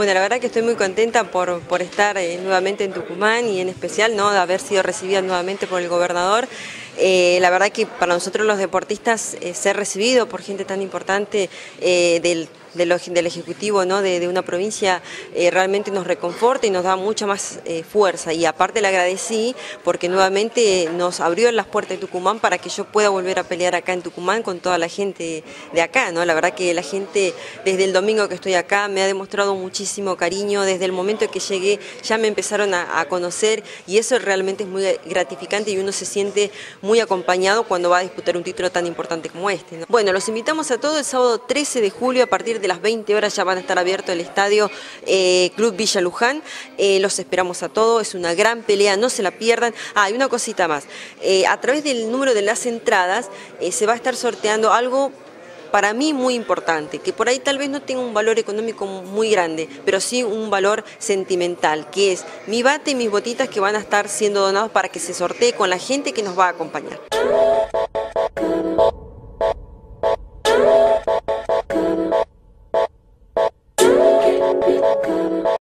Bueno, la verdad que estoy muy contenta por estar nuevamente en Tucumán y en especial, ¿no?, de haber sido recibida nuevamente por el gobernador. La verdad que para nosotros los deportistas ser recibido por gente tan importante del Ejecutivo, ¿no?, de una provincia realmente nos reconforta y nos da mucha más fuerza. Y aparte le agradecí porque nuevamente nos abrió las puertas de Tucumán para que yo pueda volver a pelear acá en Tucumán con toda la gente de acá, ¿no? La verdad que la gente desde el domingo que estoy acá me ha demostrado muchísimo cariño. Desde el momento que llegué ya me empezaron a conocer y eso realmente es muy gratificante y uno se siente muy acompañado cuando va a disputar un título tan importante como este, ¿no? Bueno, los invitamos a todos el sábado 13 de julio a partir de las 20 horas ya van a estar abiertos el estadio Club Villa Luján. Los esperamos a todos, es una gran pelea, no se la pierdan. Ah, y una cosita más, a través del número de las entradas se va a estar sorteando algo para mí muy importante, que por ahí tal vez no tenga un valor económico muy grande, pero sí un valor sentimental, que es mi bate y mis botitas que van a estar siendo donados para que se sortee con la gente que nos va a acompañar.